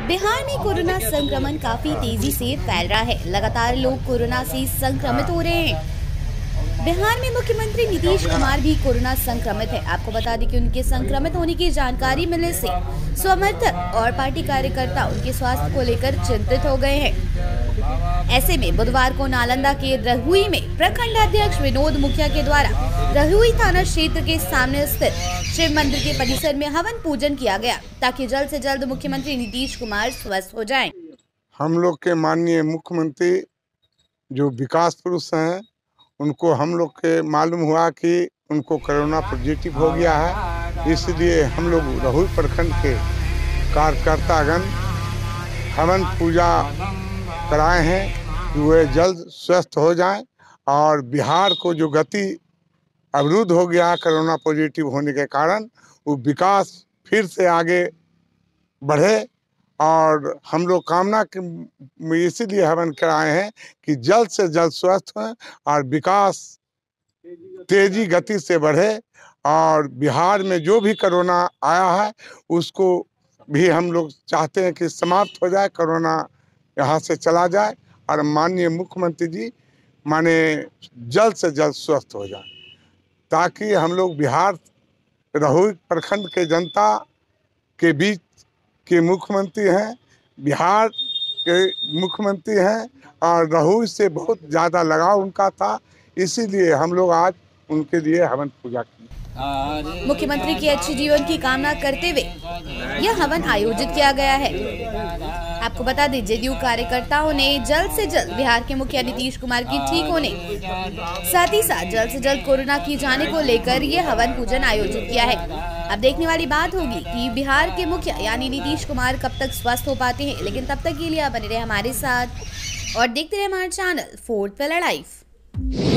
बिहार में कोरोना संक्रमण काफी तेजी से फैल रहा है। लगातार लोग कोरोना से संक्रमित हो रहे हैं। बिहार में मुख्यमंत्री नीतीश कुमार भी कोरोना संक्रमित है। आपको बता दें कि उनके संक्रमित होने की जानकारी मिलने से समर्थक और पार्टी कार्यकर्ता उनके स्वास्थ्य को लेकर चिंतित हो गए हैं। ऐसे में बुधवार को नालंदा के रहुई में प्रखंड अध्यक्ष विनोद मुखिया के द्वारा रहुई थाना क्षेत्र के सामने स्थित शिव मंदिर के परिसर में हवन पूजन किया गया, ताकि जल्द से जल्द मुख्यमंत्री नीतीश कुमार स्वस्थ हो जाएं। हम लोग के माननीय मुख्यमंत्री जो विकास पुरुष हैं, उनको हम लोग के मालूम हुआ कि उनको कोरोना पॉजिटिव हो गया है। इसलिए हम लोग रहुई प्रखंड के कार्यकर्तागण हवन पूजा कराए हैं कि वे जल्द स्वस्थ हो जाएं और बिहार को जो गति अवरुद्ध हो गया कोरोना पॉजिटिव होने के कारण, वो विकास फिर से आगे बढ़े। और हम लोग कामना इसीलिए हवन कराए हैं कि जल्द से जल्द स्वस्थ हों और विकास तेजी गति से बढ़े और बिहार में जो भी कोरोना आया है उसको भी हम लोग चाहते हैं कि समाप्त हो जाए, कोरोना यहाँ से चला जाए और माननीय मुख्यमंत्री जी माने जल्द से जल्द स्वस्थ हो जाए, ताकि हम लोग बिहार रहुई प्रखंड के जनता के बीच के मुख्यमंत्री हैं, बिहार के मुख्यमंत्री हैं और रहुई से बहुत ज़्यादा लगाव उनका था। इसीलिए हम लोग आज उनके लिए हवन पूजा की। मुख्यमंत्री के अच्छे जीवन की कामना करते हुए यह हवन आयोजित किया गया है। आपको बता दें, जेडीयू कार्यकर्ताओं ने जल्द से जल्द बिहार के मुखिया नीतीश कुमार की ठीक होने, साथ ही साथ जल्द से जल्द कोरोना की जाने को लेकर ये हवन पूजन आयोजित किया है। अब देखने वाली बात होगी कि बिहार के मुखिया यानी नीतीश कुमार कब तक स्वस्थ हो पाते हैं। लेकिन तब तक के लिए आप बने रहे हमारे साथ और देखते रहे हमारा चैनल 4th Pillar Life।